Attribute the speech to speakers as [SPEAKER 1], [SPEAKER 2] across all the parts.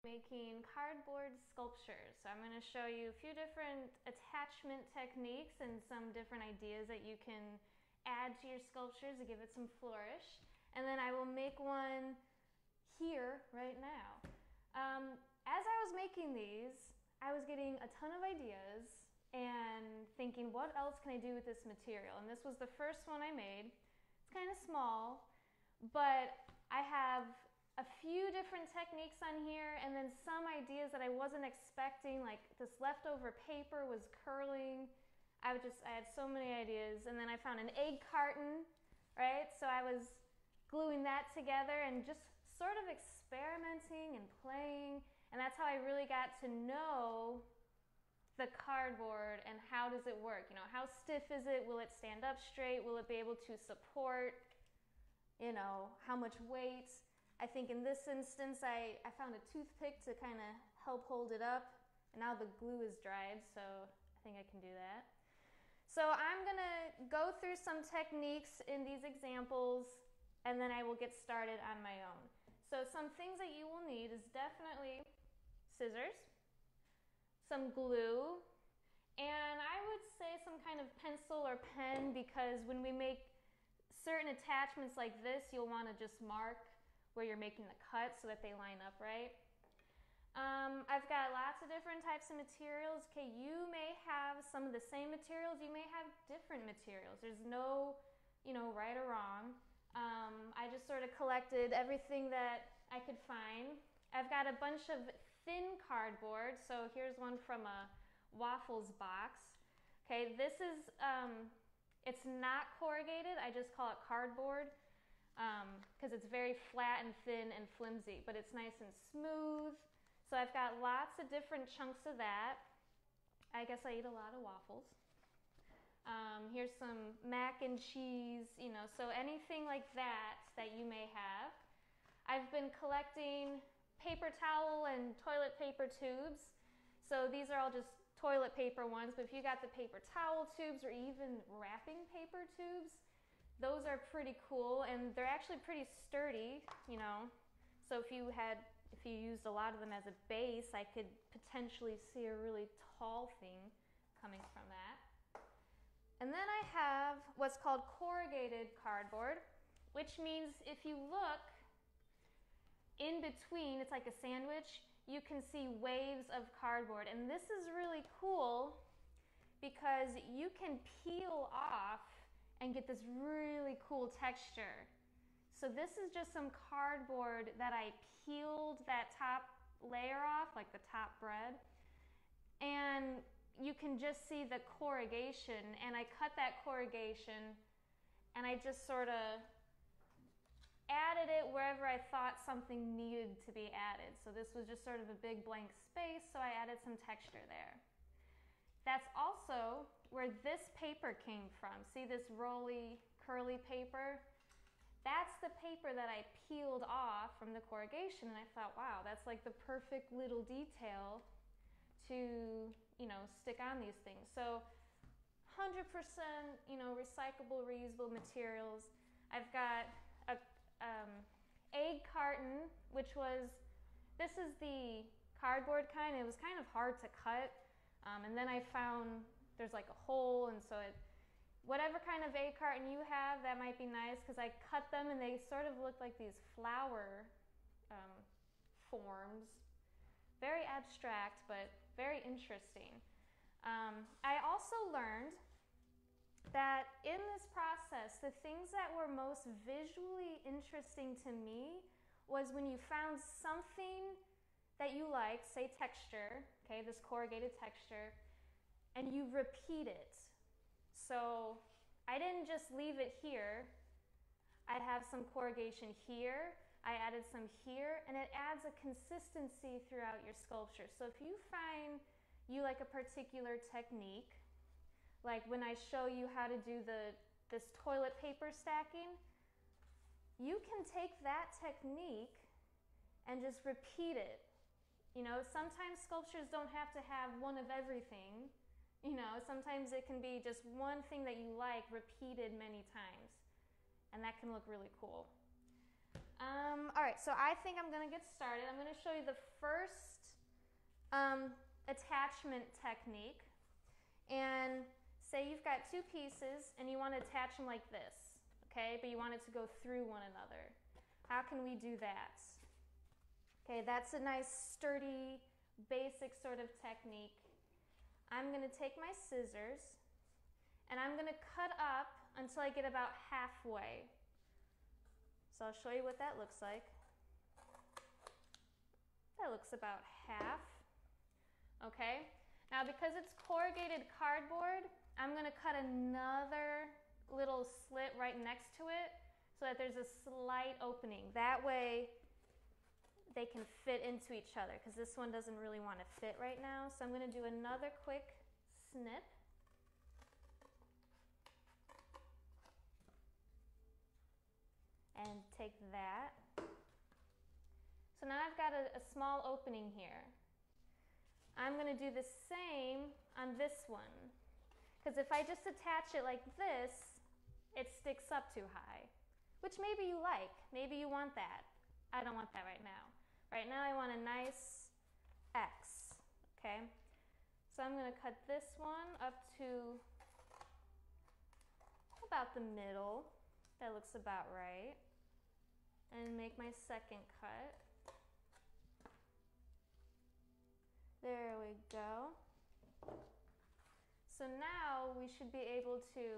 [SPEAKER 1] Making cardboard sculptures. So I'm going to show you a few different attachment techniques and some different ideas that you can add to your sculptures to give it some flourish. And then I will make one here right now. As I was making these, I was getting a ton of ideas and thinking, what else can I do with this material? And this was the first one I made. It's kind of small, but I have a few different techniques on here and then some ideas that I wasn't expecting, like this leftover paper was curling. I had so many ideas, and then I found an egg carton, right? So I was gluing that together and just sort of experimenting and playing, and that's how I really got to know the cardboard and how does it work. You know, how stiff is it? Will it stand up straight? Will it be able to support, you know, how much weight? I think in this instance, I found a toothpick to kind of help hold it up, and now the glue is dried, so I think I can do that. So I'm gonna go through some techniques in these examples, and then I will get started on my own. So some things that you will need is definitely scissors, some glue, and I would say some kind of pencil or pen, because when we make certain attachments like this, you'll want to just mark where you're making the cut so that they line up right. I've got lots of different types of materials. Okay, you may have some of the same materials, you may have different materials. There's no, you know, right or wrong. I just sort of collected everything that I could find. I've got a bunch of thin cardboard, so here's one from a waffles box. Okay, this is, it's not corrugated, I just call it cardboard, because it's very flat and thin and flimsy, but it's nice and smooth. So I've got lots of different chunks of that. I guess I eat a lot of waffles. Here's some mac and cheese, you know, so anything like that that you may have. I've been collecting paper towel and toilet paper tubes. So these are all just toilet paper ones, but if you got the paper towel tubes or even wrapping paper tubes, those are pretty cool, and they're actually pretty sturdy, you know. So if you used a lot of them as a base, I could potentially see a really tall thing coming from that. And then I have what's called corrugated cardboard, which means if you look in between, it's like a sandwich, you can see waves of cardboard. And this is really cool because you can peel off and get this really cool texture. So this is just some cardboard that I peeled that top layer off, like the top bread, and you can just see the corrugation, and I cut that corrugation and I just sort of added it wherever I thought something needed to be added. So this was just sort of a big blank space, so I added some texture there. That's also where this paper came from. See this rolly, curly paper? That's the paper that I peeled off from the corrugation, and I thought, wow, that's like the perfect little detail to, you know, stick on these things. So 100%, you know, recyclable, reusable materials. I've got a egg carton, which was, this is the cardboard kind. It was kind of hard to cut. And then I found there's like a hole, and so whatever kind of egg carton you have, that might be nice, because I cut them and they sort of look like these flower forms. Very abstract, but very interesting. I also learned that in this process, the things that were most visually interesting to me was when you found something that you like, say texture, okay, this corrugated texture, and you repeat it. So I didn't just leave it here. I'd have some corrugation here, I added some here, and it adds a consistency throughout your sculpture. So if you find you like a particular technique, like when I show you how to do this toilet paper stacking, you can take that technique and just repeat it. You know, sometimes sculptures don't have to have one of everything. You know, sometimes it can be just one thing that you like repeated many times, and that can look really cool. All right, so I think I'm gonna get started. I'm gonna show you the first attachment technique. And say you've got two pieces and you want to attach them like this, okay? But you want it to go through one another. How can we do that? Okay, that's a nice sturdy, basic sort of technique. I'm gonna take my scissors and I'm gonna cut up until I get about halfway. So I'll show you what that looks like. That looks about half. Okay, now because it's corrugated cardboard, I'm going to cut another little slit right next to it so that there's a slight opening. That way they can fit into each other because this one doesn't really want to fit right now. So I'm going to do another quick snip. And take that. So now I've got a small opening here. I'm going to do the same on this one. Because if I just attach it like this, it sticks up too high. Which maybe you like. Maybe you want that. I don't want that right now. Right now I want a nice X. Okay? So I'm going to cut this one up to about the middle. That looks about right. And make my second cut. There we go. So now we should be able to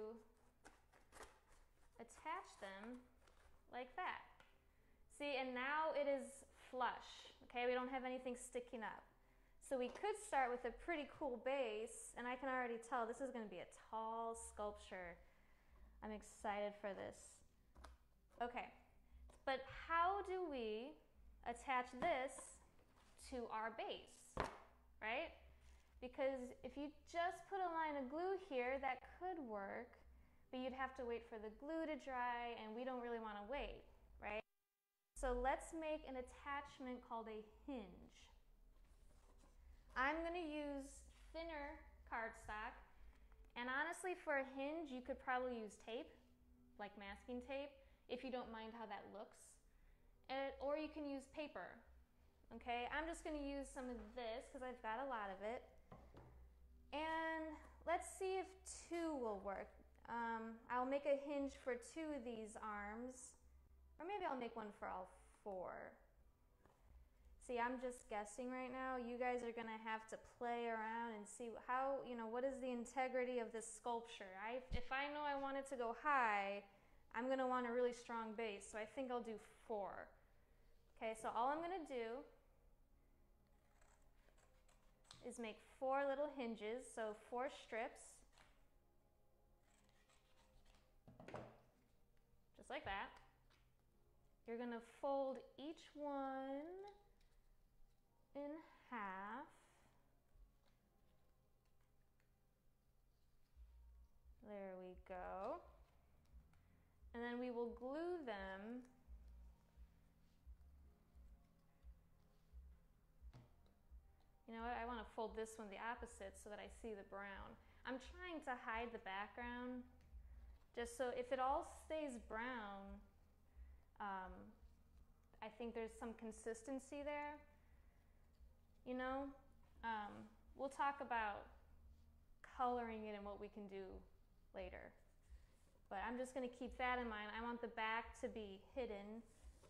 [SPEAKER 1] attach them like that. See, and now it is flush. Okay, we don't have anything sticking up. So we could start with a pretty cool base, and I can already tell this is going to be a tall sculpture. I'm excited for this. Okay. But how do we attach this to our base, right? Because if you just put a line of glue here, that could work, but you'd have to wait for the glue to dry, and we don't really want to wait, right? So let's make an attachment called a hinge. I'm going to use thinner cardstock, and honestly for a hinge, you could probably use tape, like masking tape, if you don't mind how that looks. Or you can use paper. Okay, I'm just going to use some of this because I've got a lot of it. And let's see if two will work. I'll make a hinge for two of these arms. Or maybe I'll make one for all four. See, I'm just guessing right now. You guys are going to have to play around and see how, what is the integrity of this sculpture. If I know I want it to go high, I'm going to want a really strong base, so I think I'll do 4. Okay, so all I'm going to do is make 4 little hinges, so 4 strips, just like that. You're going to fold each one in half. There we go. And then we will glue them You know what, I want to fold this one the opposite so that I see the brown. I'm trying to hide the background just so if it all stays brown, I think there's some consistency there. We'll talk about coloring it and what we can do later. But I'm just going to keep that in mind. I want the back to be hidden.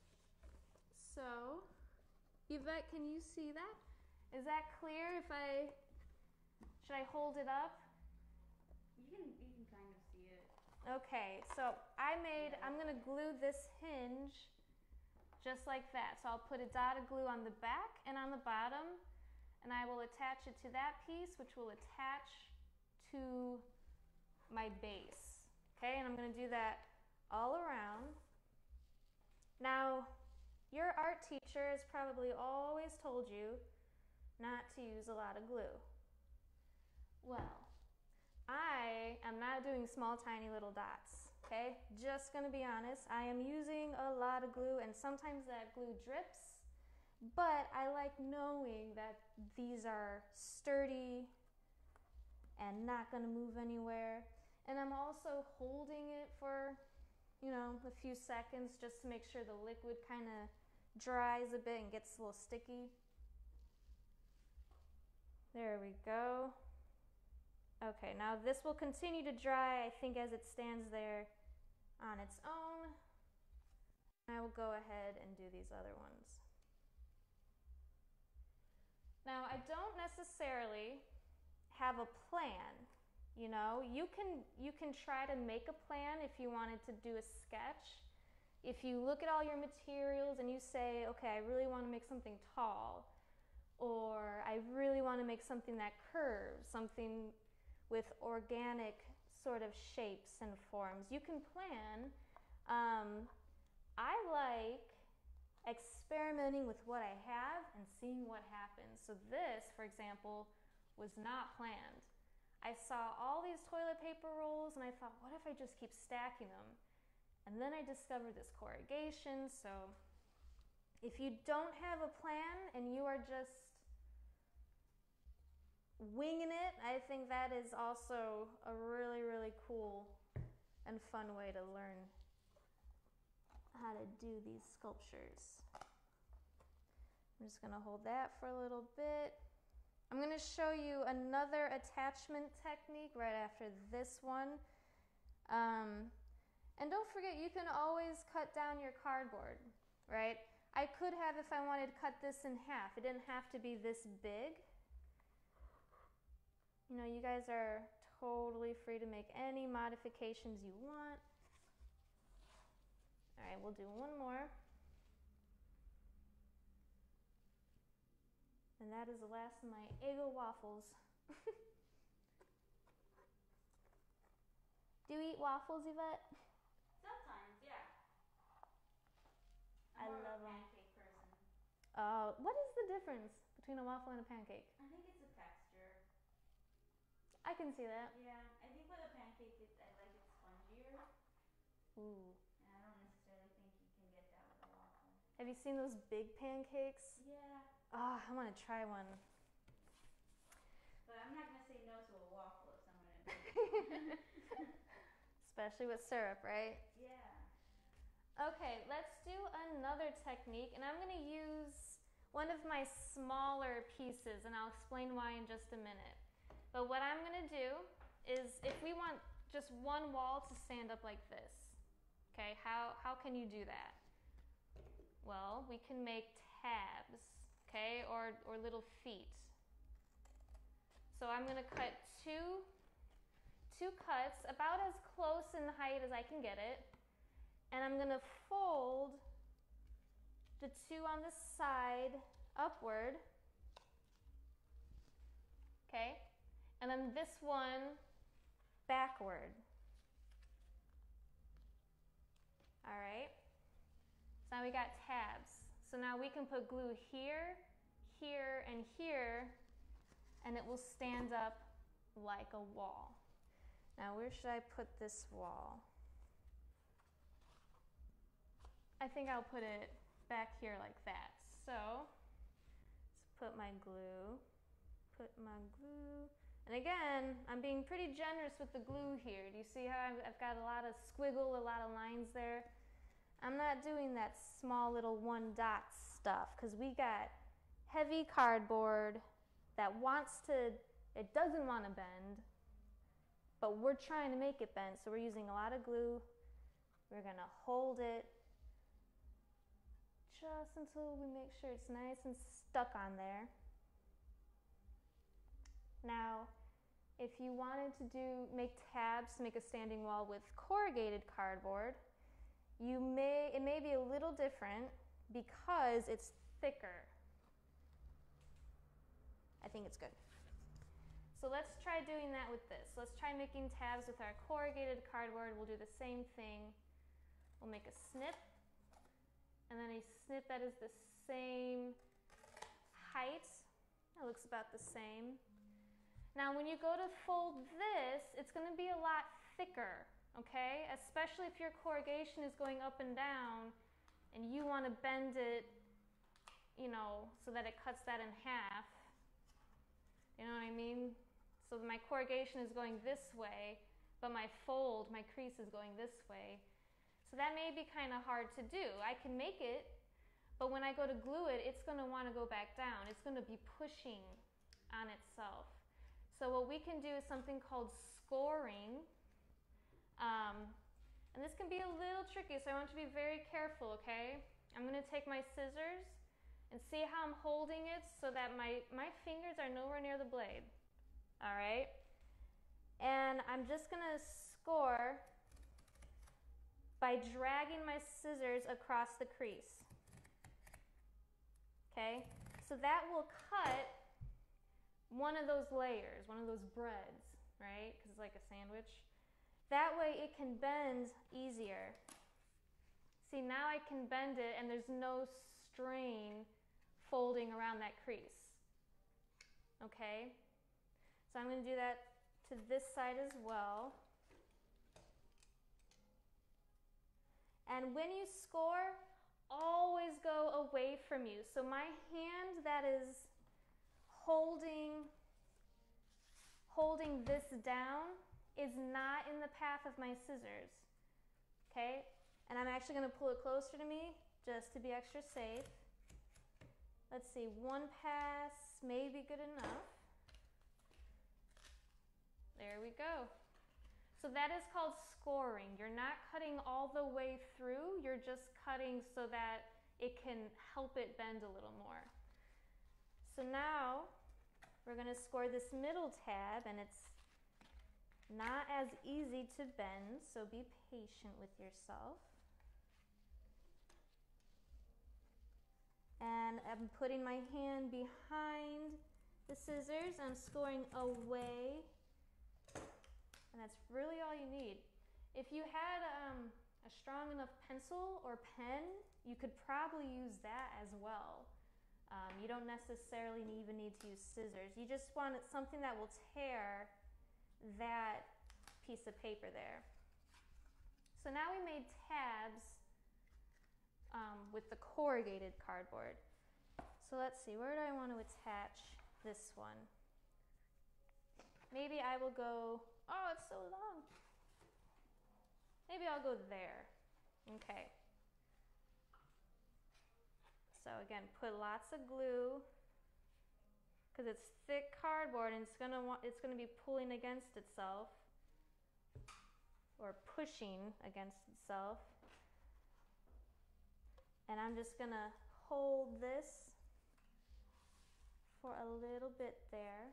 [SPEAKER 1] So, Yvette, can you see that? Is that clear? Should I hold it up?
[SPEAKER 2] You can kind of see it.
[SPEAKER 1] Okay, so I'm going to glue this hinge just like that. So I'll put a dot of glue on the back and on the bottom, and I will attach it to that piece, which will attach to my base. Okay, and I'm going to do that all around. Now, your art teacher has probably always told you not to use a lot of glue. Well, I am not doing small, tiny little dots, okay? Just gonna be honest, I am using a lot of glue, and sometimes that glue drips, but I like knowing that these are sturdy and not gonna move anywhere. And I'm also holding it for a few seconds just to make sure the liquid kind of dries a bit and gets a little sticky. There we go. Okay, now this will continue to dry, I think, as it stands there on its own. I will go ahead and do these other ones. Now, I don't necessarily have a plan. You can try to make a plan if you wanted to do a sketch. If you look at all your materials and you say, okay, I really want to make something tall, or I really want to make something that curves, something with organic sort of shapes and forms, you can plan. I like experimenting with what I have and seeing what happens. So this, for example, was not planned. I saw all these toilet paper rolls and I thought, what if I just keep stacking them? And then I discovered this corrugation. So if you don't have a plan and you are just winging it, I think that is also a really, really cool and fun way to learn how to do these sculptures. I'm just going to hold that for a little bit. I'm going to show you another attachment technique right after this one. And don't forget, you can always cut down your cardboard, right? I could have, if I wanted, cut this in half. It didn't have to be this big. You guys are totally free to make any modifications you want. All right, we'll do one more. And that is the last of my Eggo waffles. Do you eat waffles, Yvette?
[SPEAKER 2] Sometimes, yeah.
[SPEAKER 1] I
[SPEAKER 2] I'm more
[SPEAKER 1] love
[SPEAKER 2] of a
[SPEAKER 1] them.
[SPEAKER 2] pancake person.
[SPEAKER 1] What is the difference between a waffle and a pancake?
[SPEAKER 2] I think it's the texture.
[SPEAKER 1] I can see that.
[SPEAKER 2] Yeah, I think with a pancake, I like it spongier.
[SPEAKER 1] Ooh.
[SPEAKER 2] And I don't necessarily think you can get that with a waffle.
[SPEAKER 1] Have you seen those big pancakes?
[SPEAKER 2] Yeah.
[SPEAKER 1] Oh, I want to try one.
[SPEAKER 2] But I'm not going to say no to a waffle if someone invites me.
[SPEAKER 1] Especially with syrup, right?
[SPEAKER 2] Yeah.
[SPEAKER 1] Okay, let's do another technique, and I'm going to use one of my smaller pieces, and I'll explain why in just a minute. But what I'm going to do is, if we want just one wall to stand up like this, okay, how can you do that? Well, we can make tabs, okay, or little feet. So I'm going to cut two cuts about as close in height as I can get it, and I'm going to fold the two on the side upward, okay, and then this one backward. All right, so now we got tabs. So now we can put glue here, here, and here, and it will stand up like a wall. Now, where should I put this wall? I think I'll put it back here like that. So, let's put my glue. And again, I'm being pretty generous with the glue here. Do you see how I've got a lot of squiggle, a lot of lines there? I'm not doing that small little one dot stuff because we got heavy cardboard that it doesn't want to bend, but we're trying to make it bend, so we're using a lot of glue. We're going to hold it just until we make sure it's nice and stuck on there. Now, if you wanted to make tabs to make a standing wall with corrugated cardboard, it may be a little different because it's thicker. I think it's good. So let's try doing that with this. Let's try making tabs with our corrugated cardboard. We'll do the same thing. We'll make a snip, and then a snip that is the same height. That looks about the same. Now when you go to fold this, it's going to be a lot thicker, okay? Especially if your corrugation is going up and down and you want to bend it, so that it cuts that in half. You know what I mean? So my corrugation is going this way, but my crease is going this way. So that may be kind of hard to do. I can make it, but when I go to glue it, it's going to want to go back down. It's going to be pushing on itself. So what we can do is something called scoring. And this can be a little tricky, so I want you to be very careful, okay? I'm going to take my scissors and see how I'm holding it so that my fingers are nowhere near the blade. All right? And I'm just going to score by dragging my scissors across the crease. Okay? So that will cut one of those layers, one of those breads, right? Because it's like a sandwich. That way it can bend easier. See, now I can bend it and there's no strain folding around that crease. Okay? So I'm going to do that to this side as well. And when you score, always go away from you. So my hand that is holding this down is not in the path of my scissors, okay? And I'm actually going to pull it closer to me just to be extra safe. Let's see, one pass may be good enough. There we go. So that is called scoring. You're not cutting all the way through, you're just cutting so that it can help it bend a little more. So now we're going to score this middle tab, and it's not as easy to bend, so be patient with yourself. And I'm putting my hand behind the scissors. I'm scoring away. And that's really all you need. If you had a strong enough pencil or pen, you could probably use that as well. You don't necessarily even need to use scissors. You just want something that will tear that piece of paper there. So now we made tabs with the corrugated cardboard. So let's see, where do I want to attach this one? Maybe I will go, oh, it's so long. Maybe I'll go there. Okay. So again, put lots of glue, because it's thick cardboard and it's gonna be pulling against itself or pushing against itself. And I'm just gonna hold this for a little bit there.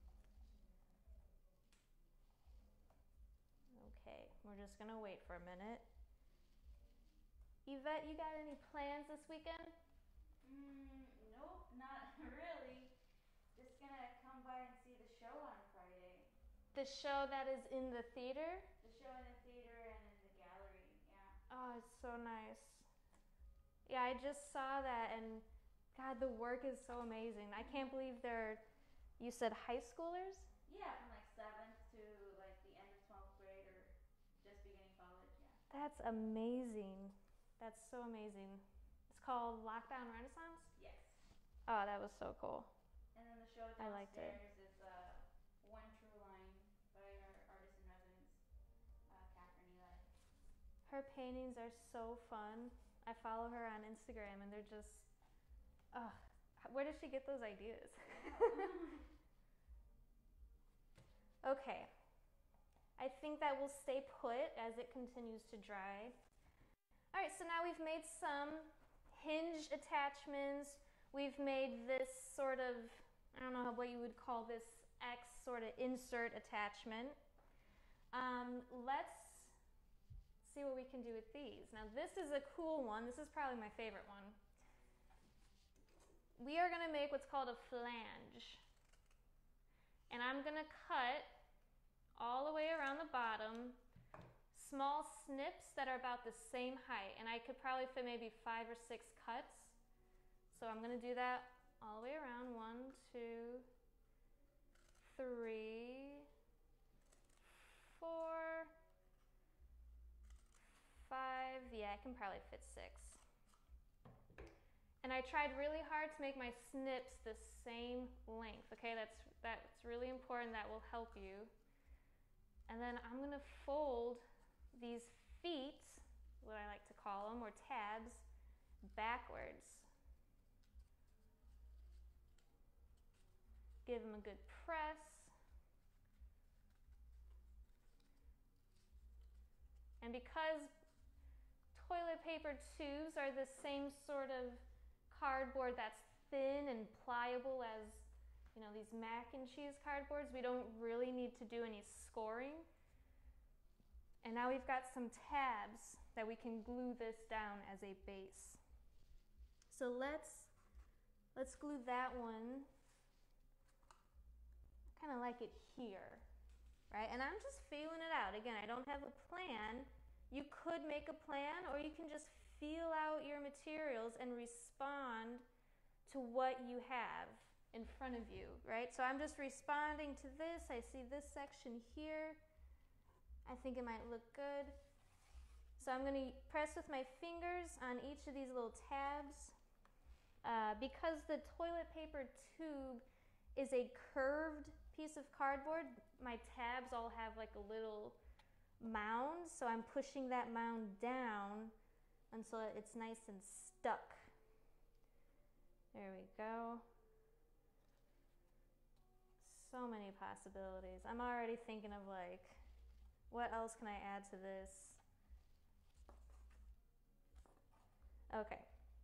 [SPEAKER 1] Okay, we're just gonna wait for a minute. Yvette, you got any plans this weekend?
[SPEAKER 2] Nope, not really. Just gonna come by and see the show on Friday.
[SPEAKER 1] The show that is in the theater?
[SPEAKER 2] The show in the theater and in the gallery, yeah.
[SPEAKER 1] Oh, it's so nice. Yeah, I just saw that, and God, the work is so amazing. I can't believe you said high schoolers?
[SPEAKER 2] Yeah, from like 7th to like the end of 12th grade or just beginning college, yeah.
[SPEAKER 1] That's amazing. That's so amazing. It's called Lockdown Renaissance?
[SPEAKER 2] Yes.
[SPEAKER 1] Oh, that was so cool.
[SPEAKER 2] And then the show
[SPEAKER 1] I liked it.
[SPEAKER 2] downstairs is One True Line by our artist in residence, Catherine Eli.
[SPEAKER 1] Her paintings are so fun. I follow her on Instagram, and they're just, where does she get those ideas? Okay. I think that will stay put as it continues to dry. All right, so now we've made some hinge attachments. We've made this sort of, I don't know what you would call this, X sort of insert attachment. Let's see what we can do with these. Now this is a cool one. This is probably my favorite one. We are going to make what's called a flange. And I'm going to cut all the way around the bottom small snips that are about the same height. And I could probably fit maybe 5 or 6 cuts. So I'm going to do that all the way around. 1, 2, 3, 4, 5. Yeah, I can probably fit 6. And I tried really hard to make my snips the same length. Okay, that's really important. That will help you. And then I'm going to fold these feet what I like to call them, or tabs, backwards. Give them a good press. And because toilet paper tubes are the same sort of cardboard that's thin and pliable as, you know, these mac and cheese cardboards, we don't really need to do any scoring. And now we've got some tabs that we can glue this down as a base. So let's glue that one. I kind of like it here, right? And I'm just feeling it out. Again, I don't have a plan. You could make a plan, or you can just feel out your materials and respond to what you have in front of you, right? So I'm just responding to this. I see this section here. I think it might look good. So I'm going to press with my fingers on each of these little tabs. Because the toilet paper tube is a curved piece of cardboard, my tabs all have like a little mound, so I'm pushing that mound down until it's nice and stuck. There we go. So many possibilities. I'm already thinking of like, what else can I add to this? Okay.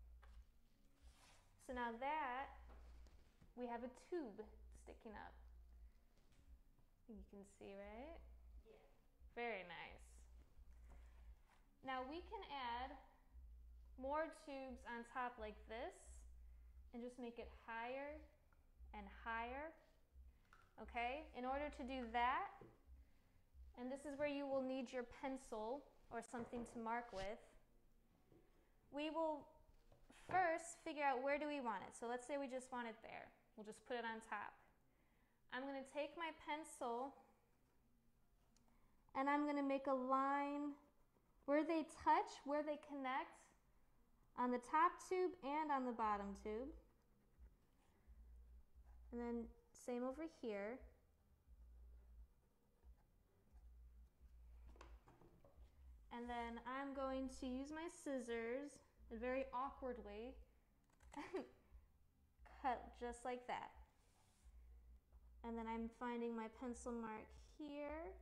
[SPEAKER 1] So now that we have a tube sticking up. You can see, right?
[SPEAKER 2] Yeah.
[SPEAKER 1] Very nice. Now we can add more tubes on top like this and just make it higher and higher. Okay? In order to do that, and this is where you will need your pencil or something to mark with, we will first figure out where do we want it. So let's say we just want it there. We'll just put it on top. I'm going to take my pencil and I'm going to make a line where they touch, where they connect, on the top tube and on the bottom tube. And then same over here. And then I'm going to use my scissors and very awkwardly cut just like that. And then I'm finding my pencil mark here.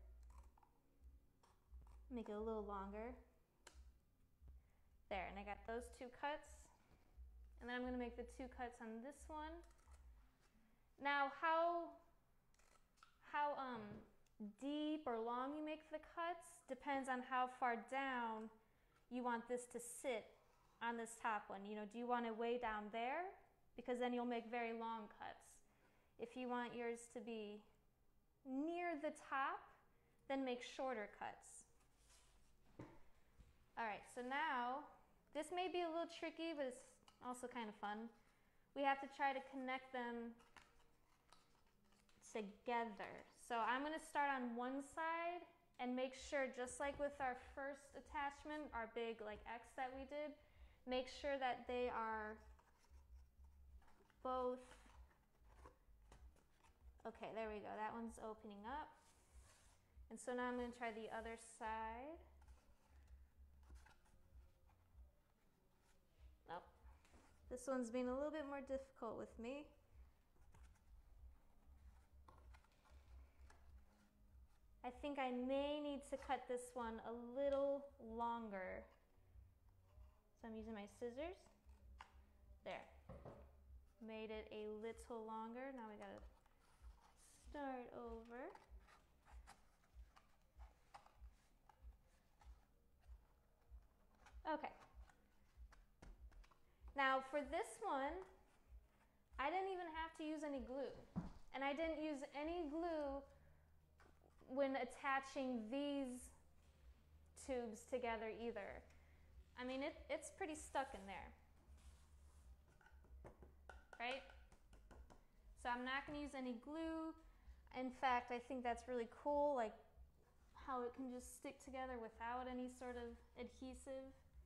[SPEAKER 1] Make it a little longer. There, and I got those two cuts. And then I'm going to make the two cuts on this one. Now, how deep or long you make the cuts depends on how far down you want this to sit on this top one. You know, do you want it way down there? Because then you'll make very long cuts. If you want yours to be near the top, then make shorter cuts. All right, so now, this may be a little tricky, but it's also kind of fun. We have to try to connect them together. So I'm going to start on one side and make sure, just like with our first attachment, our big like X that we did, make sure that they are both, okay, there we go. That one's opening up. And so now I'm going to try the other side. Nope. This one's being a little bit more difficult with me. I think I may need to cut this one a little longer. So I'm using my scissors. There. Made it a little longer. Now we gotta start over. Okay. Now for this one, I didn't even have to use any glue. And I didn't use any glue when attaching these tubes together either. I mean, it's pretty stuck in there, right? So I'm not going to use any glue. In fact, I think that's really cool, like how it can just stick together without any sort of adhesive.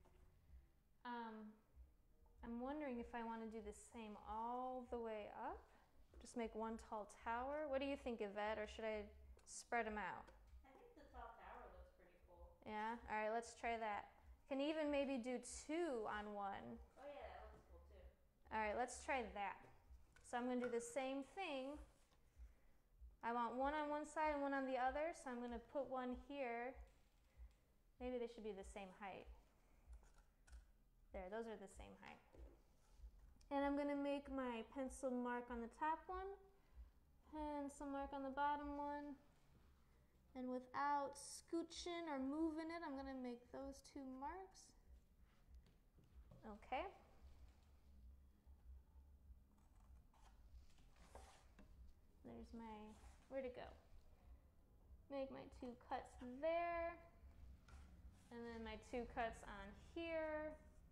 [SPEAKER 1] I'm wondering if I want to do the same all the way up. Just make one tall tower. What do you think, Yvette, or should I spread them out?
[SPEAKER 2] I think the tall tower looks pretty cool.
[SPEAKER 1] Yeah? All right, let's try that. Can even maybe do 2 on one.
[SPEAKER 2] Oh yeah, that looks cool too.
[SPEAKER 1] All right, let's try that. So I'm going to do the same thing. I want one on one side and one on the other, so I'm going to put one here. Maybe they should be the same height. There, those are the same height. And I'm going to make my pencil mark on the top one, pencil mark on the bottom one. And without scooching or moving it, I'm going to make those 2 marks. Okay. There's my, where'd it go? Make my 2 cuts there. And then my 2 cuts on here.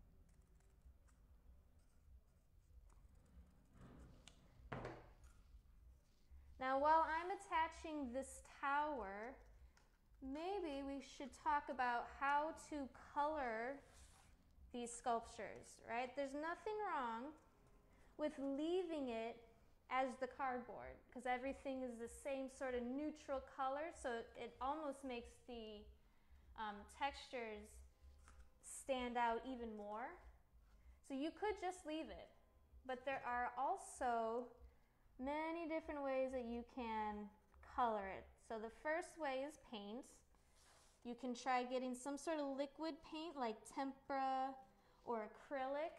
[SPEAKER 1] Now, while I'm attaching this tower, maybe we should talk about how to color these sculptures, right? There's nothing wrong with leaving it as the cardboard because everything is the same sort of neutral color, so it almost makes the textures stand out even more. So you could just leave it, but there are also many different ways that you can color it. So the first way is paint. You can try getting some sort of liquid paint like tempera or acrylic.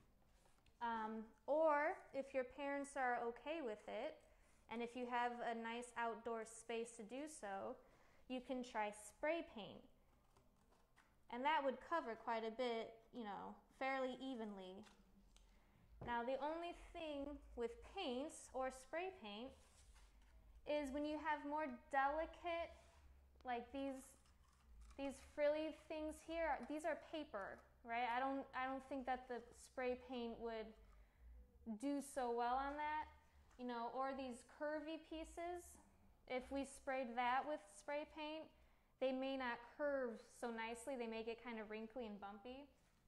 [SPEAKER 1] Or if your parents are okay with it, and if you have a nice outdoor space to do so, you can try spray paint. And that would cover quite a bit, fairly evenly. Now, the only thing with paints or spray paint is when you have more delicate, like these frilly things here, these are paper, right? I don't think that the spray paint would do so well on that, or these curvy pieces. If we sprayed that with spray paint, they may not curve so nicely. They may get kind of wrinkly and bumpy.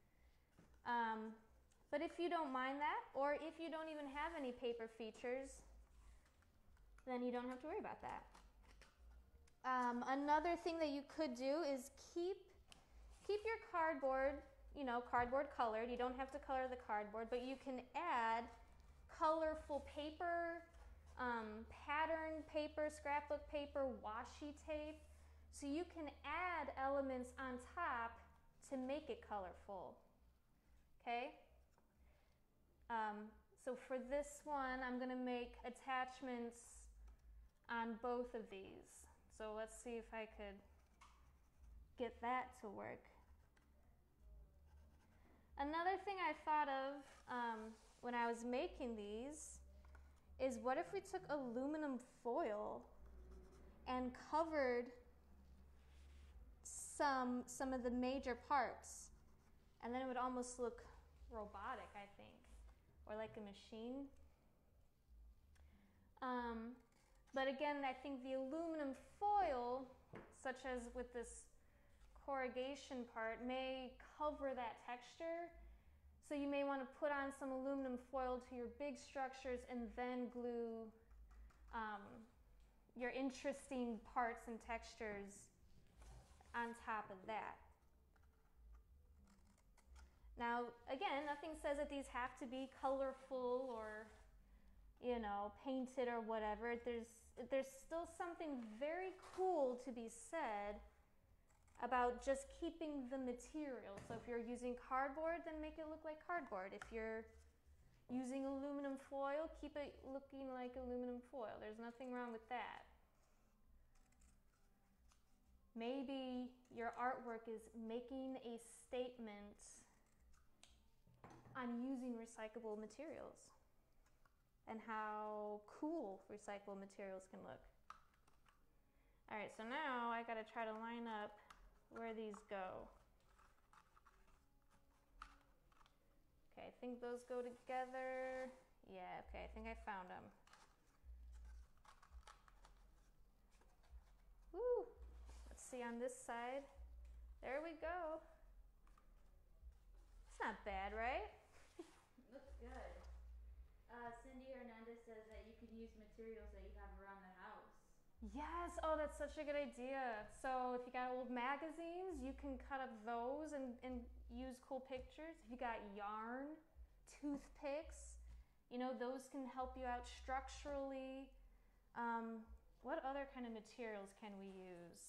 [SPEAKER 1] But if you don't mind that, or if you don't even have any paper features, then you don't have to worry about that. Another thing that you could do is keep your cardboard, cardboard colored. You don't have to color the cardboard, but you can add colorful paper, pattern paper, scrapbook paper, washi tape. So you can add elements on top to make it colorful. Okay? So for this one, I'm going to make attachments on both of these. So let's see if I could get that to work. Another thing I thought of when I was making these is what if we took aluminum foil and covered some of the major parts, and then it would almost look robotic, I think. Or like a machine. But again, I think the aluminum foil, such as with this corrugation part, may cover that texture. So you may want to put on some aluminum foil to your big structures and then glue your interesting parts and textures on top of that. Now, again, nothing says that these have to be colorful or, painted or whatever. There's still something very cool to be said about just keeping the material. So if you're using cardboard, then make it look like cardboard. If you're using aluminum foil, keep it looking like aluminum foil. There's nothing wrong with that. Maybe your artwork is making a statement on using recyclable materials and how cool recyclable materials can look. All right, so now I gotta try to line up where these go. Okay, I think those go together. Yeah, okay, I think I found them. Woo! Let's see on this side. There we go. It's not bad, right?
[SPEAKER 2] Looks good. Cindy Hernandez says that you can use materials that you have around the house.
[SPEAKER 1] Yes, oh, that's such a good idea. So if you got old magazines, you can cut up those and use cool pictures. If you got yarn, toothpicks, you know, those can help you out structurally. What other kind of materials can we use?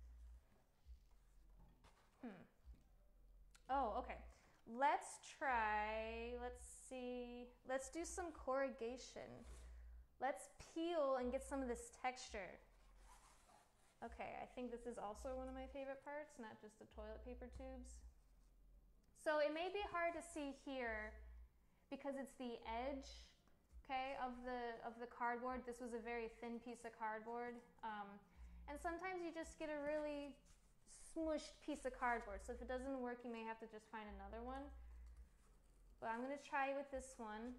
[SPEAKER 1] Oh, okay. Let's see, let's do some corrugation. Let's peel and get some of this texture. Okay, I think this is also one of my favorite parts, not just the toilet paper tubes. So it may be hard to see here because it's the edge, okay, of the cardboard. This was a very thin piece of cardboard. And sometimes you just get a really smushed piece of cardboard. So if it doesn't work, you may have to just find another one. But I'm gonna try with this one.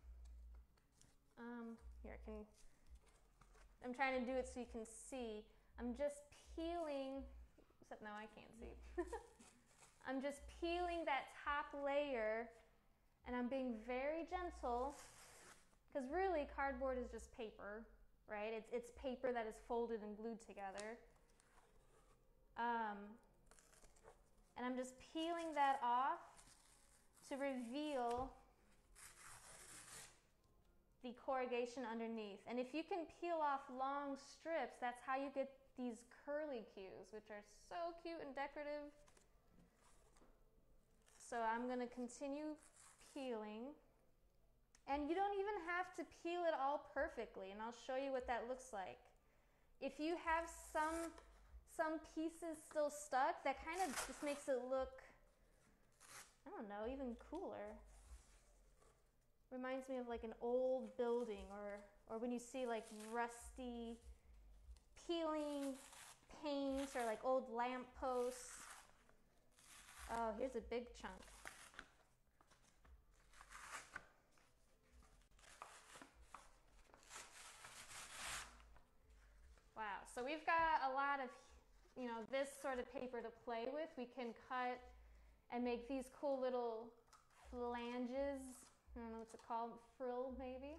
[SPEAKER 1] Here, I'm trying to do it so you can see. I'm just peeling, except now I can't see. I'm just peeling that top layer, and I'm being very gentle, because really cardboard is just paper, right? It's paper that is folded and glued together. And I'm just peeling that off to reveal the corrugation underneath. And if you can peel off long strips, that's how you get these curly cues, which are so cute and decorative. So I'm going to continue peeling. And you don't even have to peel it all perfectly, and I'll show you what that looks like. If you have some pieces still stuck, that kind of just makes it look, I don't know, even cooler. Reminds me of like an old building, or when you see like rusty peeling paint or like old lamp posts. Oh, here's a big chunk. Wow, so we've got a lot of, you know, this sort of paper to play with. We can cut and make these cool little flanges. I don't know what to call them, frill maybe.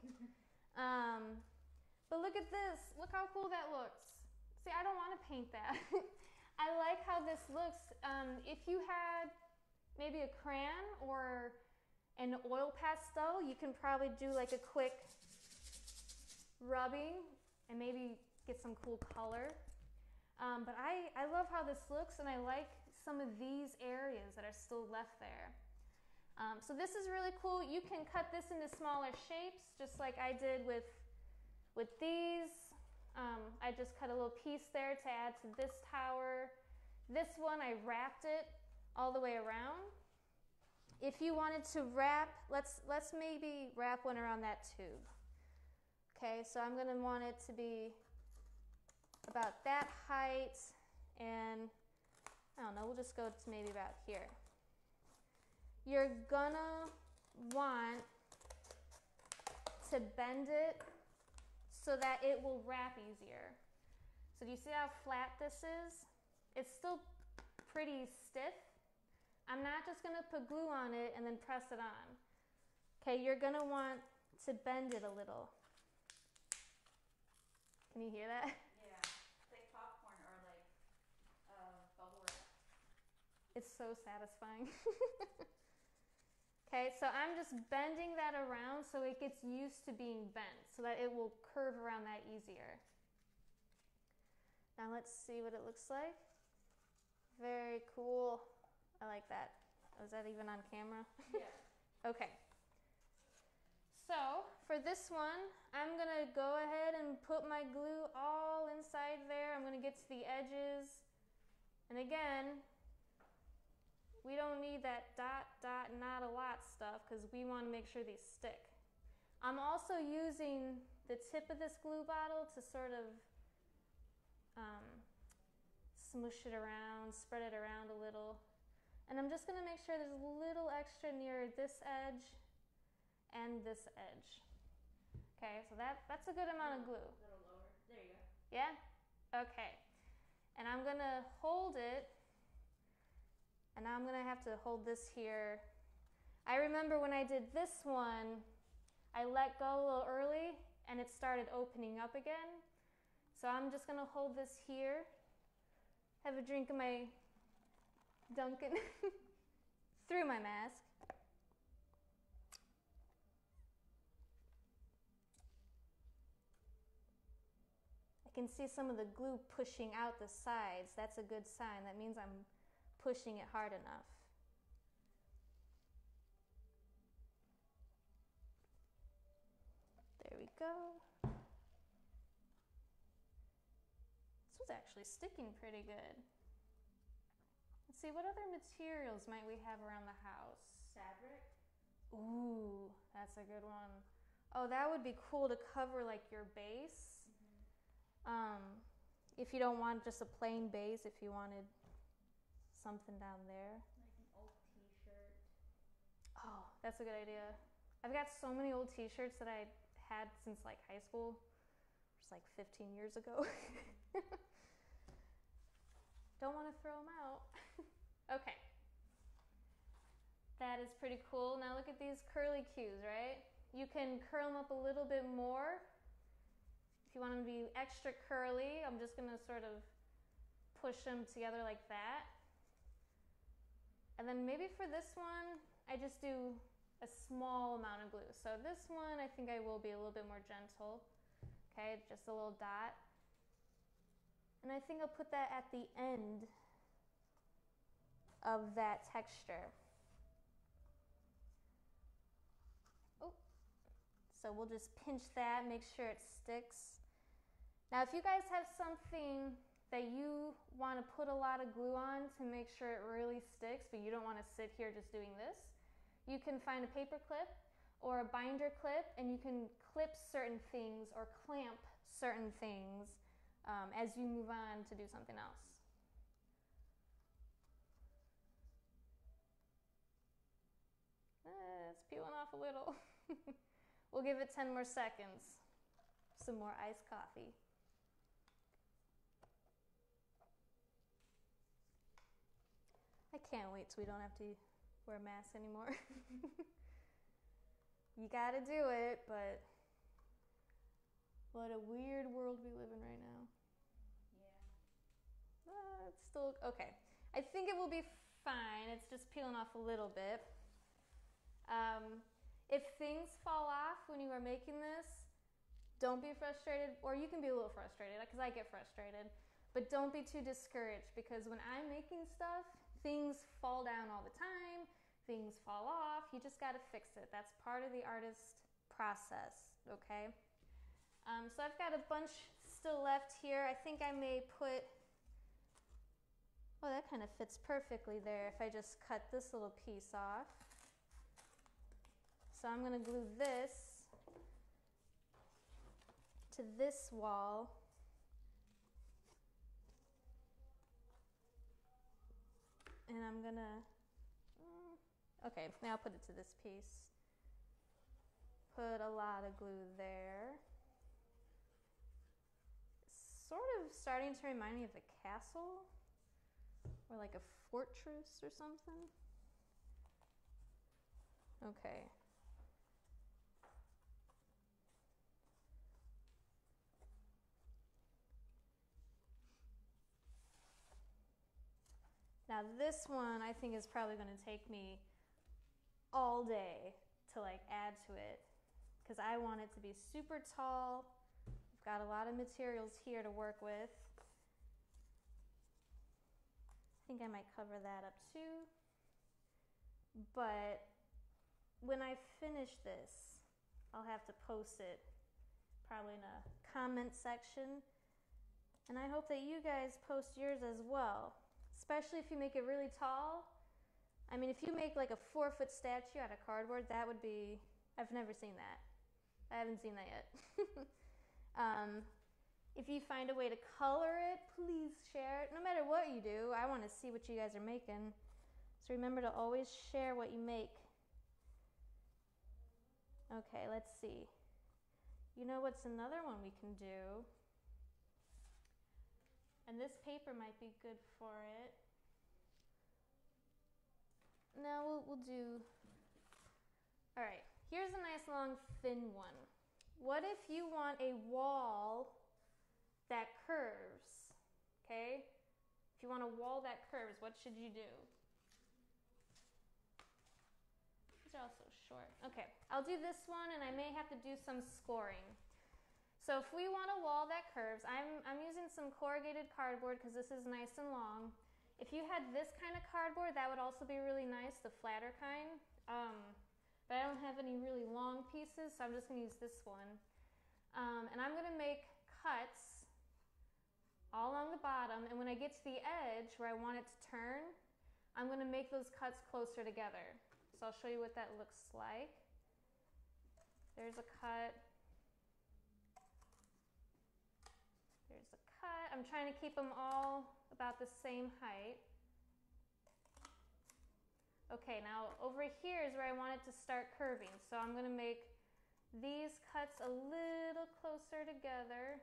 [SPEAKER 1] But look at this. Look how cool that looks. See, I don't want to paint that. I like how this looks. If you had maybe a crayon or an oil pastel, you can probably do like a quick rubbing and maybe get some cool color. But I love how this looks, and I like some of these areas that are still left there. So this is really cool. You can cut this into smaller shapes, just like I did with these. I just cut a little piece there to add to this tower. This one, I wrapped it all the way around. If you wanted to wrap, let's maybe wrap one around that tube. Okay, so I'm gonna want it to be about that height, and I don't know, we'll just go to maybe about here. You're gonna want to bend it so that it will wrap easier. So do you see how flat this is? It's still pretty stiff. I'm not just gonna put glue on it and then press it on. Okay, you're gonna want to bend it a little. Can you hear that?
[SPEAKER 2] Yeah, it's like popcorn or like bubble wrap.
[SPEAKER 1] It's so satisfying. Okay, so I'm just bending that around so it gets used to being bent, so that it will curve around that easier. Now let's see what it looks like. Very cool. I like that. Oh, is that even on camera?
[SPEAKER 2] Yeah.
[SPEAKER 1] Okay. So for this one, I'm gonna go ahead and put my glue all inside there. I'm gonna get to the edges. And again, we don't need that dot, dot, not a lot stuff, because we want to make sure these stick. I'm also using the tip of this glue bottle to sort of smoosh it around, spread it around a little. And I'm just going to make sure there's a little extra near this edge and this edge. Okay, so that's a good amount of glue.
[SPEAKER 2] A little lower. There you go.
[SPEAKER 1] Yeah? Okay. And I'm going to hold it. And now I'm gonna have to hold this here. I remember when I did this one, I let go a little early and it started opening up again. So I'm just gonna hold this here, have a drink of my Dunkin' through my mask. I can see some of the glue pushing out the sides. That's a good sign. That means I'm pushing it hard enough. There we go. This was actually sticking pretty good. Let's see, what other materials might we have around the house?
[SPEAKER 2] Fabric?
[SPEAKER 1] Ooh, that's a good one. Oh, that would be cool to cover like your base. If you don't want just a plain base, if you wanted something down there.
[SPEAKER 2] Like an old t-shirt.
[SPEAKER 1] Oh, that's a good idea. I've got so many old t-shirts that I had since like high school. It's like 15 years ago. Don't want to throw them out. Okay. That is pretty cool. Now look at these curly cues, right? You can curl them up a little bit more. If you want them to be extra curly, I'm just going to sort of push them together like that. And then maybe for this one, I just do a small amount of glue. So this one, I think I will be a little bit more gentle. Okay, just a little dot. And I think I'll put that at the end of that texture. Oh, so we'll just pinch that, make sure it sticks. Now, if you guys have something that you want to put a lot of glue on to make sure it really sticks, but you don't want to sit here just doing this, you can find a paper clip or a binder clip, and you can clip certain things or clamp certain things as you move on to do something else. It's peeling off a little. We'll give it 10 more seconds. Some more iced coffee. I can't wait till we don't have to wear a mask anymore. You gotta do it, but what a weird world we live in right now.
[SPEAKER 2] Yeah.
[SPEAKER 1] It's still okay. I think it will be fine. It's just peeling off a little bit. If things fall off when you are making this, don't be frustrated, or you can be a little frustrated, because I get frustrated, but don't be too discouraged, because when I'm making stuff, things fall down all the time, things fall off, you just got to fix it. That's part of the artist process, okay? So I've got a bunch still left here. I think I may put, oh, that kind of fits perfectly there if I just cut this little piece off. So I'm going to glue this to this wall. And I'm going to, okay, now I'll put it to this piece. Put a lot of glue there. Sort of starting to remind me of a castle or like a fortress or something. Okay. Now this one I think is probably going to take me all day to like add to it, because I want it to be super tall. I've got a lot of materials here to work with. I think I might cover that up too. But when I finish this, I'll have to post it probably in a comment section. And I hope that you guys post yours as well, especially if you make it really tall. I mean, if you make like a 4-foot statue out of cardboard, that would be, I've never seen that. I haven't seen that yet. If you find a way to color it, please share it. No matter what you do, I want to see what you guys are making. So remember to always share what you make. Okay, let's see. You know what's another one we can do? And this paper might be good for it. No, we'll do, all right, here's a nice long thin one. What if you want a wall that okay? If you want to wall that curves, what should you do? These are all so short. Okay, I'll do this one and I may have to do some scoring. So if we want to wall that curves, I'm using some corrugated cardboard because this is nice and long. If you had this kind of cardboard, that would also be really nice, the flatter kind. But I don't have any really long pieces, so I'm just going to use this one. And I'm going to make cuts all along the bottom, and when I get to the edge where I want it to turn, I'm going to make those cuts closer together. So I'll show you what that looks like. There's a cut. There's a cut. I'm trying to keep them all about the same height. Okay, now over here is where I want it to start curving. So I'm going to make these cuts a little closer together.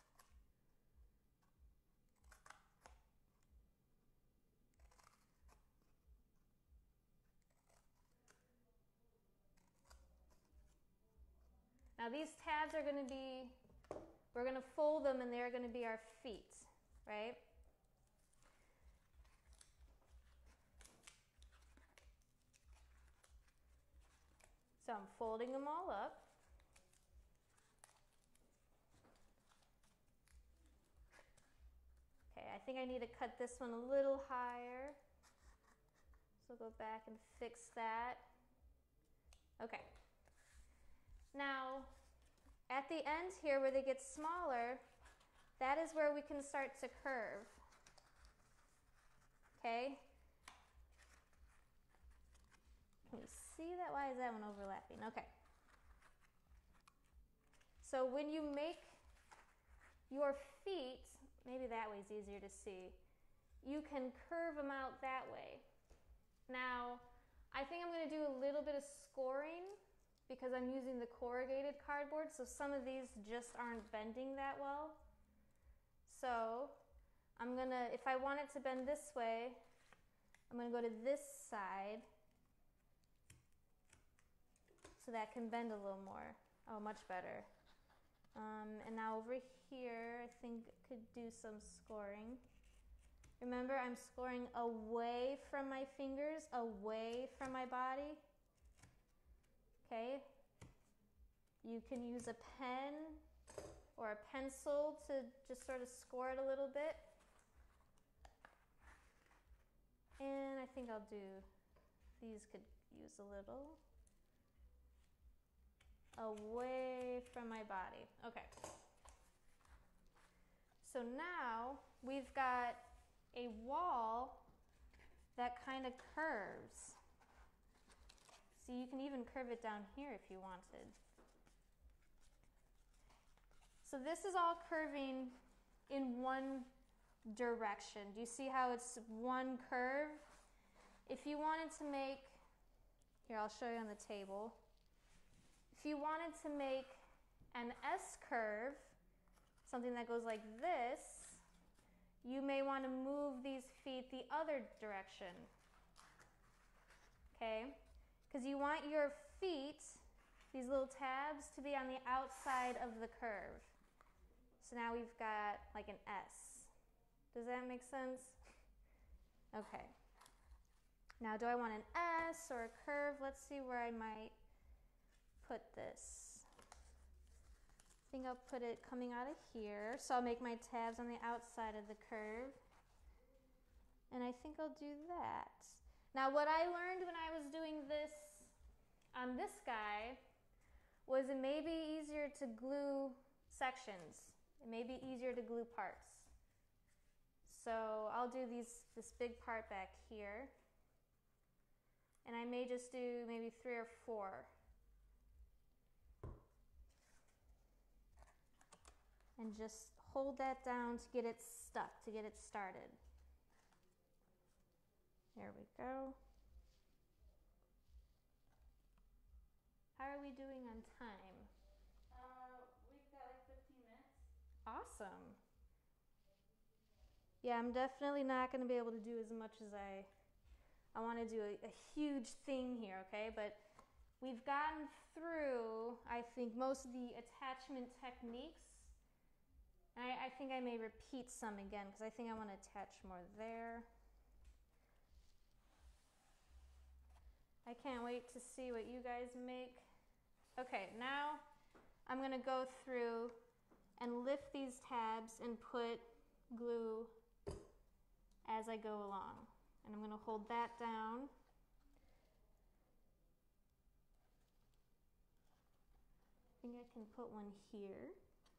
[SPEAKER 1] Now these tabs are going to be, we're going to fold them and they're going to be our feet, right? So I'm folding them all up. Okay, I think I need to cut this one a little higher. So go back and fix that. Okay. Now, at the end here where they get smaller, that is where we can start to curve. Okay? Can you see that? Why is that one overlapping? Okay. So when you make your feet, maybe that way's easier to see, you can curve them out that way. Now, I think I'm going to do a little bit of scoring because I'm using the corrugated cardboard, so some of these just aren't bending that well. So I'm going to, if I want it to bend this way, I'm going to go to this side so that can bend a little more. Oh, much better. And now over here, I think I could do some scoring. Remember, I'm scoring away from my fingers, away from my body. Okay? You can use a pen or a pencil to just sort of score it a little bit. And I think I'll do, these could use a little. Away from my body. Okay. So now we've got a wall that kind of curves. See, you can even curve it down here if you wanted. So this is all curving in one direction. Do you see how it's one curve? If you wanted to make, here I'll show you on the table. If you wanted to make an S curve, something that goes like this, you may want to move these feet the other direction. Okay? Because you want your feet, these little tabs, to be on the outside of the curve. So now we've got like an S. Does that make sense? Okay. Now do I want an S or a curve? Let's see where I might put this. I think I'll put it coming out of here. So I'll make my tabs on the outside of the curve. And I think I'll do that. Now what I learned when I was doing this on this guy was it may be easier to glue sections. It may be easier to glue parts. So I'll do this big part back here. And I may just do maybe 3 or 4. And just hold that down to get it stuck, to get it started. There we go. How are we doing on time?
[SPEAKER 2] We've got like 15 minutes.
[SPEAKER 1] Awesome. Yeah, I'm definitely not going to be able to do as much as I want to do a huge thing here, okay? But we've gotten through, I think, most of the attachment techniques. And I think I may repeat some again because I think I want to attach more there. I can't wait to see what you guys make. Okay, now I'm going to go through and lift these tabs and put glue as I go along. And I'm going to hold that down. I think I can put one here.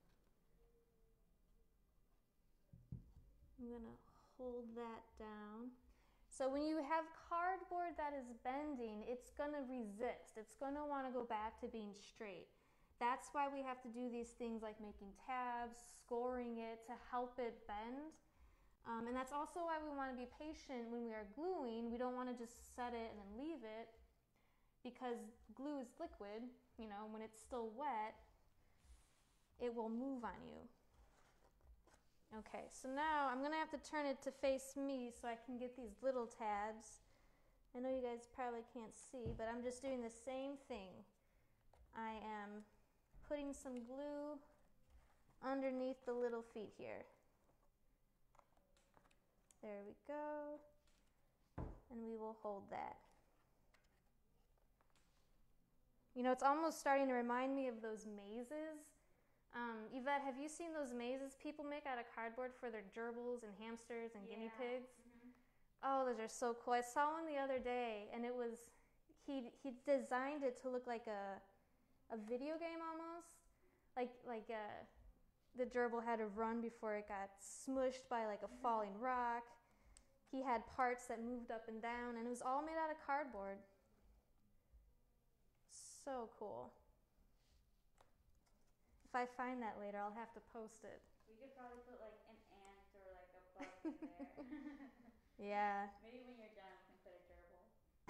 [SPEAKER 1] I'm going to hold that down. So when you have cardboard that is bending, it's going to resist. It's going to want to go back to being straight. That's why we have to do these things like making tabs, scoring it to help it bend. And that's also why we want to be patient when we are gluing. We don't want to just set it and then leave it, because glue is liquid. You know, when it's still wet, it will move on you. Okay, so now I'm going to have to turn it to face me so I can get these little tabs. I know you guys probably can't see, but I'm just doing the same thing. I am putting some glue underneath the little feet here. There we go. And we will hold that. You know, it's almost starting to remind me of those mazes. Yvette, have you seen those mazes people make out of cardboard for their gerbils and hamsters and guinea pigs?
[SPEAKER 2] Mm-hmm.
[SPEAKER 1] Oh, those are so cool. I saw one the other day, and it was, he designed it to look like a video game almost. Like the gerbil had to run before it got smushed by like a falling rock. He had parts that moved up and down, and it was all made out of cardboard. So cool. If I find that later, I'll have to post it.
[SPEAKER 2] We could probably put like an ant or like a bug in there.
[SPEAKER 1] Yeah.
[SPEAKER 2] Maybe when you're done, we can put a gerbil.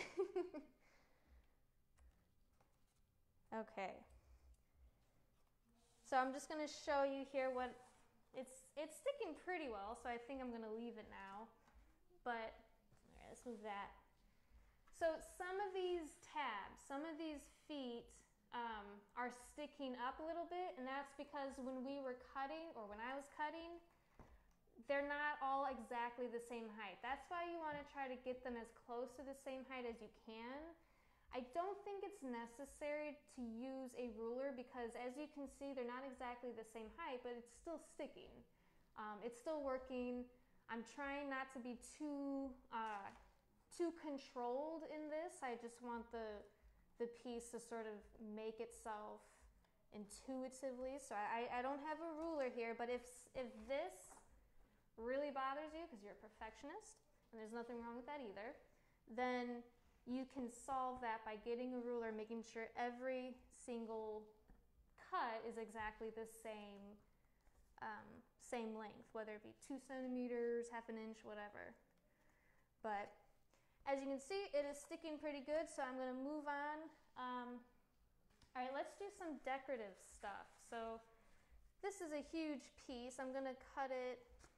[SPEAKER 1] Okay. So I'm just going to show you here what it's sticking pretty well, so I think I'm going to leave it now. But all right, let's move that. So some of these tabs, some of these feet are sticking up a little bit, and that's because when we were cutting, or when I was cutting, they're not all exactly the same height. That's why you want to try to get them as close to the same height as you can. I don't think it's necessary to use a ruler because, as you can see, they're not exactly the same height, but it's still sticking. It's still working. I'm trying not to be too controlled in this. I just want the piece to sort of make itself intuitively. So I don't have a ruler here, but if this really bothers you, because you're a perfectionist, and there's nothing wrong with that either, then you can solve that by getting a ruler, making sure every single cut is exactly the same length, whether it be 2 centimeters, half an inch, whatever. But as you can see, it is sticking pretty good, so I'm going to move on. All right, let's do some decorative stuff. So this is a huge piece. I'm going to cut it.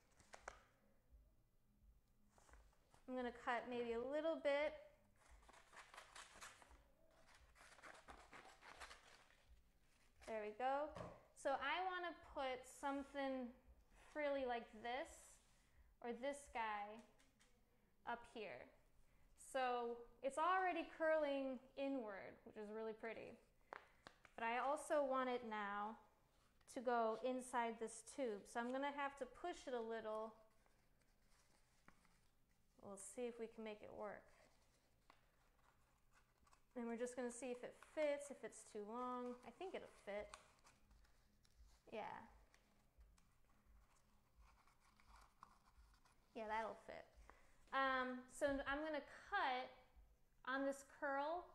[SPEAKER 1] I'm going to cut maybe a little bit. There we go. So I want to put something frilly like this, or this guy up here. So it's already curling inward, which is really pretty. But I also want it now to go inside this tube. So I'm going to have to push it a little. We'll see if we can make it work. And we're just going to see if it fits, if it's too long. I think it'll fit. Yeah. Yeah, that'll fit. So I'm going to cut on this curl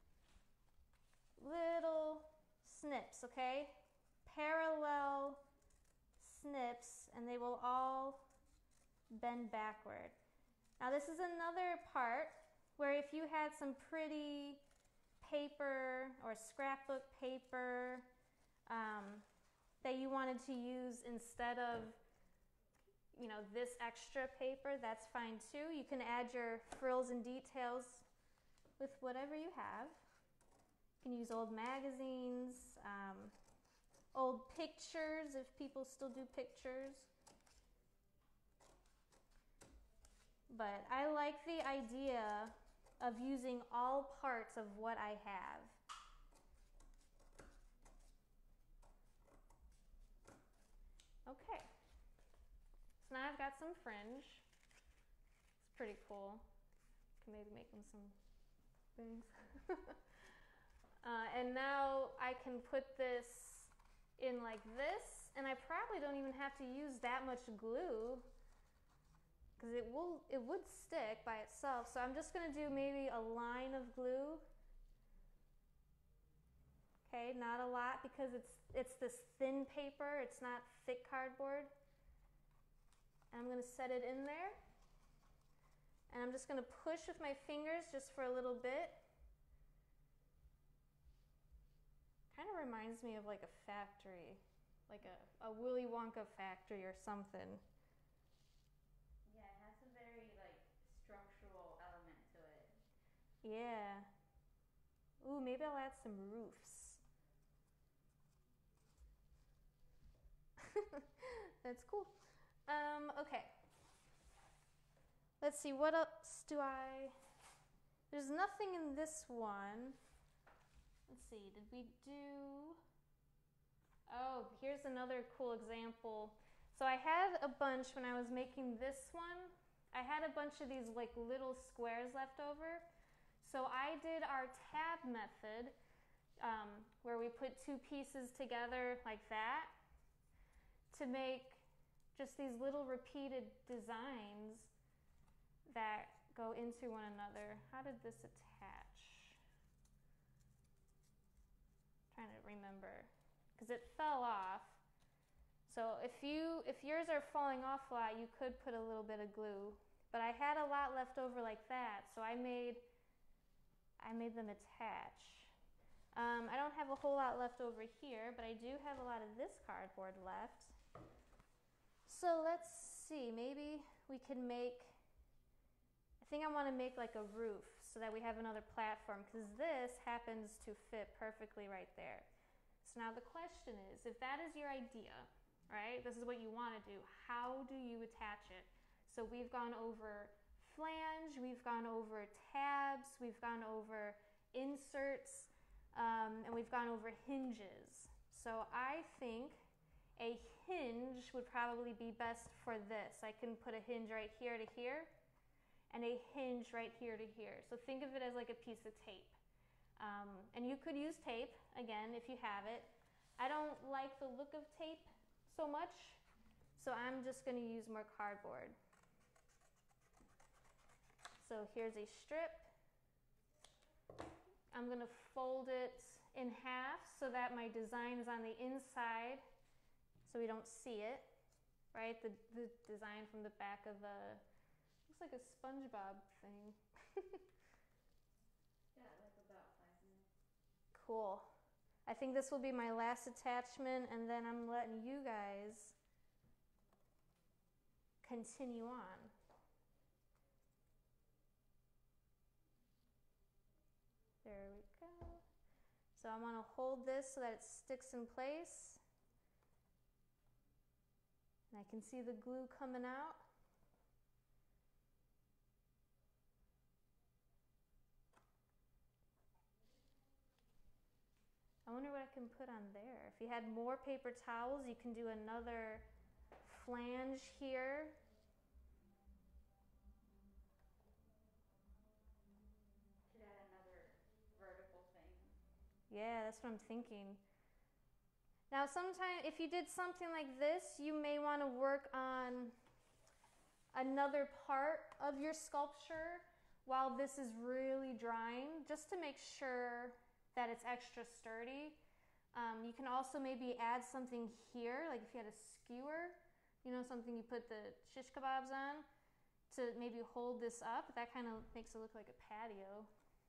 [SPEAKER 1] little snips, okay? Parallel snips, and they will all bend backward. Now this is another part where if you had some pretty paper or scrapbook paper that you wanted to use instead of, you know, this extra paper, that's fine too. You can add your frills and details with whatever you have. You can use old magazines, old pictures, if people still do pictures. But I like the idea of using all parts of what I have. Okay, so now I've got some fringe. It's pretty cool. Can maybe make them some things. And now I can put this in like this, and I probably don't even have to use that much glue because it would stick by itself. So I'm just going to do maybe a line of glue. Okay, not a lot because it's this thin paper, it's not thick cardboard. And I'm going to set it in there. And I'm just going to push with my fingers just for a little bit. Kind of reminds me of like a factory, like a Willy Wonka factory or something.
[SPEAKER 2] Yeah, it has a very like structural element to it.
[SPEAKER 1] Yeah. Ooh, maybe I'll add some roofs. That's cool. Okay. Let's see, what else do I... There's nothing in this one. Let's see, did we do... Oh, here's another cool example. So I had a bunch when I was making this one. I had a bunch of these like little squares left over. So I did our tab method where we put two pieces together like that to make just these little repeated designs that go into one another. How did this attach? I'm trying to remember because it fell off. So if yours are falling off a lot, you could put a little bit of glue. But I had a lot left over like that, so I made them attach. I don't have a whole lot left over here, but I do have a lot of this cardboard left. So let's see, maybe we can make, I think I want to make like a roof so that we have another platform because this happens to fit perfectly right there. So now the question is, if that is your idea, right, this is what you want to do, how do you attach it? So we've gone over flange, we've gone over tabs, we've gone over inserts, and we've gone over hinges. So I think a hinge would probably be best for this. I can put a hinge right here to here and a hinge right here to here. So think of it as like a piece of tape. And you could use tape, again, if you have it. I don't like the look of tape so much, so I'm just going to use more cardboard. So here's a strip. I'm going to fold it in half so that my design is on the inside so we don't see it, right? The design from the back of a, looks like a SpongeBob thing.
[SPEAKER 2] Yeah, like a belt fastener.
[SPEAKER 1] Cool. I think this will be my last attachment, and then I'm letting you guys continue on. There we go. So I'm going to hold this so that it sticks in place. And I can see the glue coming out. I wonder what I can put on there. If you had more paper towels, you can do another flange here.
[SPEAKER 2] Could add another vertical thing.
[SPEAKER 1] Yeah, that's what I'm thinking. Now, sometimes if you did something like this, you may want to work on another part of your sculpture while this is really drying, just to make sure that it's extra sturdy. You can also maybe add something here, like if you had a skewer, you know, something you put the shish kebabs on to maybe hold this up. That kind of makes it look like a patio.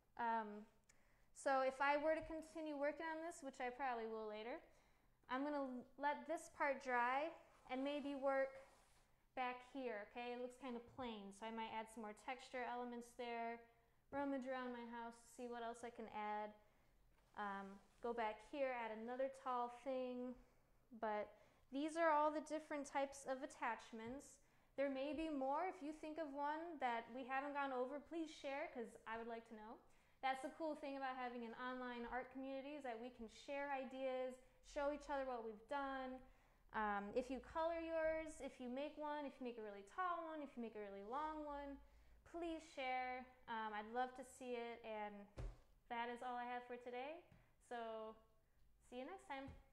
[SPEAKER 1] So if I were to continue working on this, which I probably will later, I'm going to let this part dry and maybe work back here, okay? It looks kind of plain, so I might add some more texture elements there, rummage around my house to see what else I can add. Go back here, add another tall thing. But these are all the different types of attachments. There may be more. If you think of one that we haven't gone over, please share, because I would like to know. That's the cool thing about having an online art community, is that we can share ideas, show each other what we've done. If you color yours, if you make one, if you make a really tall one, if you make a really long one, please share. I'd love to see it, and that is all I have for today. So see you next time.